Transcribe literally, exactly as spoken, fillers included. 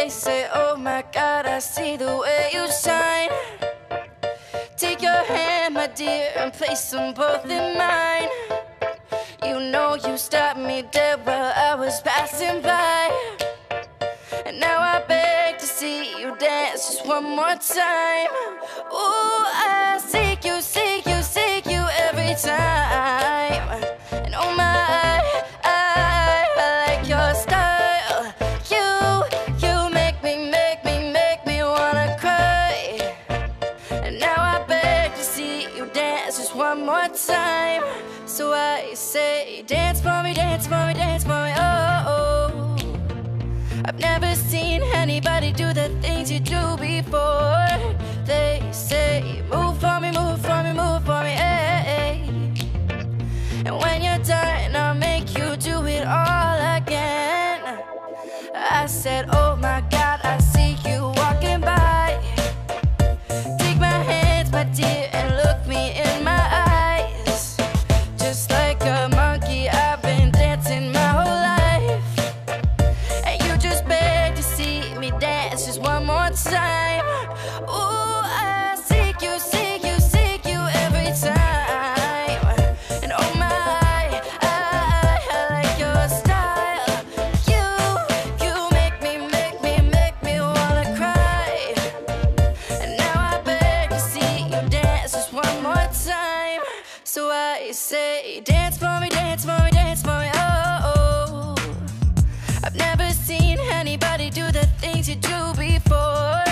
They say, oh my God, I see the way you shine. Take your hand, my dear, and place them both in mine. You know you stopped me dead while I was passing by. And now I beg to see you dance just one more time. Ooh, I seek you, seek you, seek you every time. And oh my, I, I like your style. You, you make me, make me, make me wanna cry. And now I beg to see you dance just one more time. So I say, dance for me, dance for me, dance for me, oh, oh. I've never seen anybody do the things you do before. They say, move for me, move for me, move for me, hey. And when you're done, I'll make you do it all again. I said, oh my God, I see you walking by. Take my hands, my dear, and look me in my eyes. Just like a monkey, I've been dancing my whole life. And you just beg to see me dance just one more time. Ooh, I seek you, seek you, seek you every time. And oh my, I, I like your style. You, you make me, make me, make me wanna cry. And now I beg to see you dance just one more time. So I say, dance for me, dance for me, dance for me, oh, oh. I've never seen anybody do the things you do before.